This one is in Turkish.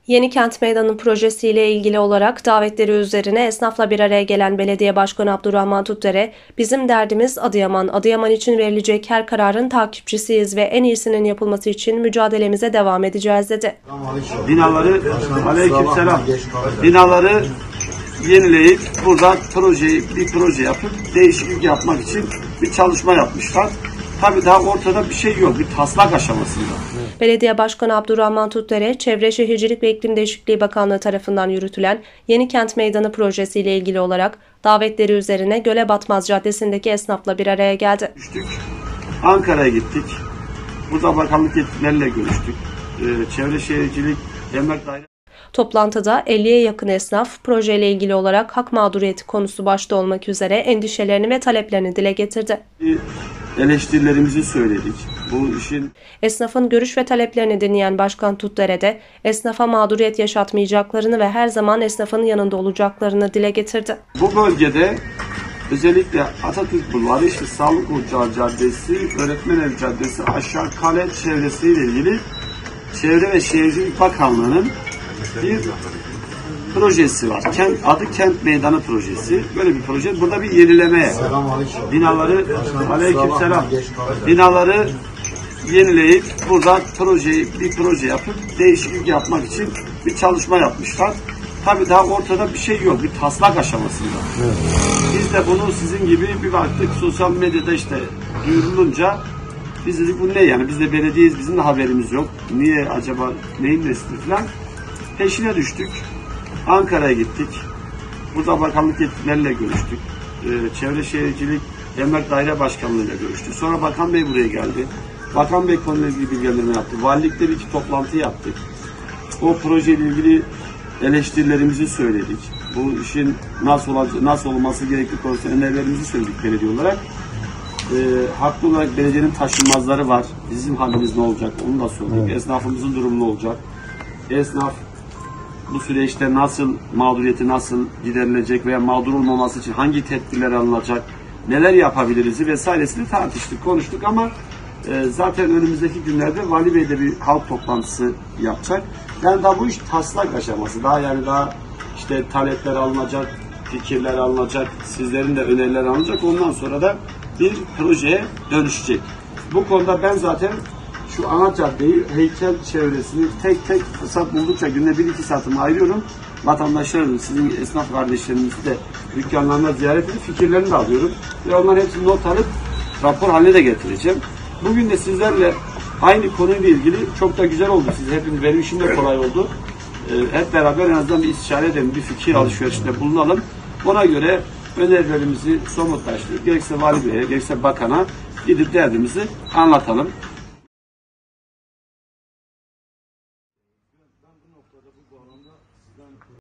Yeni Kent Meydanı projesiyle ilgili olarak davetleri üzerine esnafla bir araya gelen Belediye Başkanı Abdurrahman Tutdere, "Bizim derdimiz Adıyaman. Adıyaman için verilecek her kararın takipçisiyiz ve en iyisinin yapılması için mücadelemize devam edeceğiz," dedi. Aleykümselam. Binaları yenileyip burada bir proje yapıp değişiklik yapmak için bir çalışma yapmışlar. Tabii daha ortada bir şey yok. Bir taslak aşamasında. Belediye Başkanı Abdurrahman Tutdere, Çevre Şehircilik ve İklim Değişikliği Bakanlığı tarafından yürütülen Yeni Kent Meydanı projesiyle ilgili olarak davetleri üzerine Gölebatmaz Caddesi'ndeki esnafla bir araya geldi. Ankara'ya gittik. Burada bakanlık yetkilileriyle görüştük. Çevre Şehircilik Emlak Daire. Toplantıda 50'ye yakın esnaf projeyle ilgili olarak hak mağduriyeti konusu başta olmak üzere endişelerini ve taleplerini dile getirdi. Eleştirilerimizi söyledik. Bu işin esnafın görüş ve taleplerini dinleyen Başkan Tutdere de esnafa mağduriyet yaşatmayacaklarını ve her zaman esnafın yanında olacaklarını dile getirdi. Bu bölgede özellikle Atatürk Bulvarı, Sağlık Ocağı Caddesi, Öğretmenevi Caddesi, Aşağı Kale çevresiyle ilgili Çevre ve Şehircilik Bakanlığı'nın bir projesi var. Adı Kent Meydanı projesi. Böyle bir proje. Burada bir yenileme. Binaları yenileyip burada bir proje yapıp değişiklik yapmak için bir çalışma yapmışlar. Tabii daha ortada bir şey yok. Bir taslak aşamasında. Evet. Biz de bunu sizin gibi bir baktık sosyal medyada duyurulunca biz dedik bu ne yani? Biz de belediyeyiz. Bizim de haberimiz yok. Niye acaba neyin nesli falan. Peşine düştük. Ankara'ya gittik. Burada bakanlık yetkilileriyle görüştük. Çevre Şehircilik Emlak Daire Başkanlığı'yla görüştük. Sonra Bakan Bey buraya geldi. Bakan Bey konuyla ilgili bilgilendirme yaptı. Valilikte bir toplantı yaptık. O projeyle ilgili eleştirilerimizi söyledik. Bu işin nasıl olması gerektiği konusunda önerilerimizi söyledik belediye olarak. Haklı olarak belediyenin taşınmazları var. Bizim halimiz ne olacak? Onu da söyledik. Evet. Esnafımızın durumu ne olacak? Esnaf bu süreçte mağduriyeti nasıl giderilecek veya mağdur olmaması için hangi tedbirler alınacak, neler yapabiliriz vesairesini tartıştık, konuştuk ama zaten önümüzdeki günlerde Vali Bey de bir halk toplantısı yapacak. Yani daha bu iş taslak aşaması. Daha talepler alınacak, fikirler alınacak, sizlerin de öneriler alınacak. Ondan sonra da bir projeye dönüşecek. Bu konuda ben zaten şu ana caddeyi, heykel çevresini tek tek fırsat buldukça günde 1-2 saatimi ayırıyorum. Vatandaşlarım, sizin esnaf kardeşlerimizi de dükkanlarına ziyaret edip fikirlerini de alıyorum. Ve onların hepsini not alıp rapor haline de getireceğim. Bugün de sizlerle aynı konuyla ilgili çok da güzel oldu. Benim işim de kolay oldu. Hep beraber en azından bir istişare edelim, bir fikir alışverişinde bulunalım. Ona göre önerilerimizi somutlaştırıp gerekse Vali Bey'e, gerekse Bakan'a gidip derdimizi anlatalım.